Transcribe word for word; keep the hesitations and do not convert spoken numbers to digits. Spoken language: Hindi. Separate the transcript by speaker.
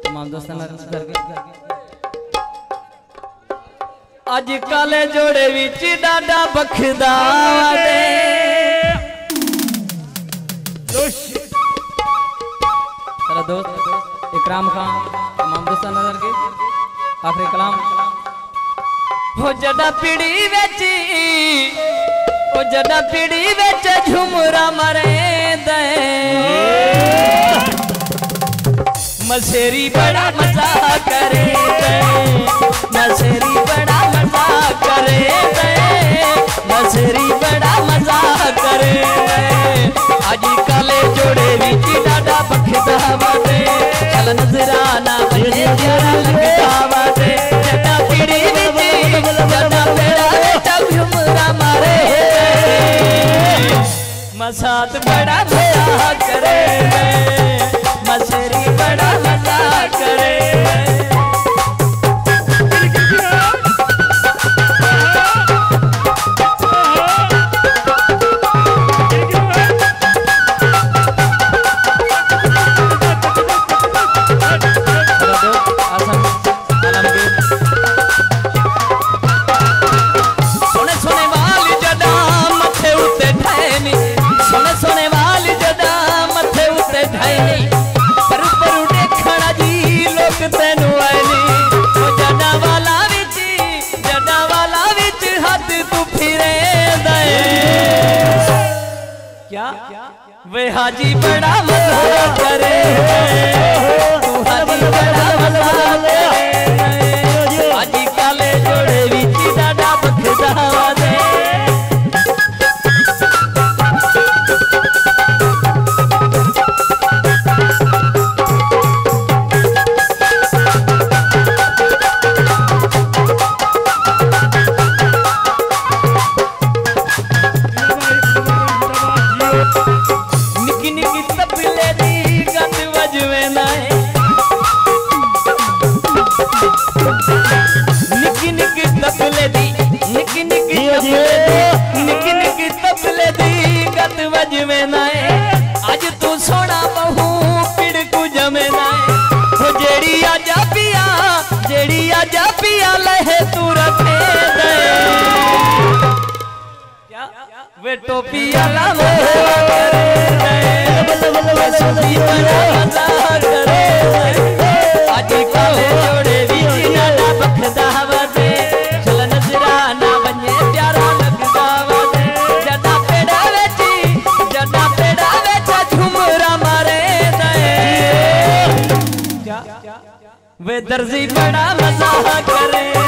Speaker 1: तमाम दोस्तों अज काले जोड़े विच डाडा बखदा दे तेरा दोस्त इकराम खान तमाम दोस्तों नजर के आखिरी कलाम हो जड़ा पीड़ी विच हो जड़ा पीड़ी विच झुमरा मरे दे मसेरी बड़ा मजा करे दे मसेरी बड़ा मजा करे दे मसेरी बड़ा मजा करे दे आज काले जोड़े विच डाडा बखदा वादे चल नजराना बजे प्यारा लगदा वादे जटा पीड़ी विच जटा पेड़ा विच झुमरा मारे मसात बड़ा मजा करे मसेरी बड़ा मजा करे वे हाजी बड़ा मजा करे तू हाजी बड़ा मजा करे हाजी काले जोड़े विच डाडा बखदा वादे आज तू सोना बहु पिड़कू जमे नाए हो जेड़ी आजा पिया जेड़ी आजा पिया लहे तू रखे दे वे टोपी वाला करे सुनी बड़ा मजा करे आज काले जोड़े विच डाडा बखदा वादे चल नजराना बने प्यारा लगदा वादे जदा पेड़ा विच जदा पेड़ा विच झुमरा मारे दे वे दर्जी बड़ा मजा करे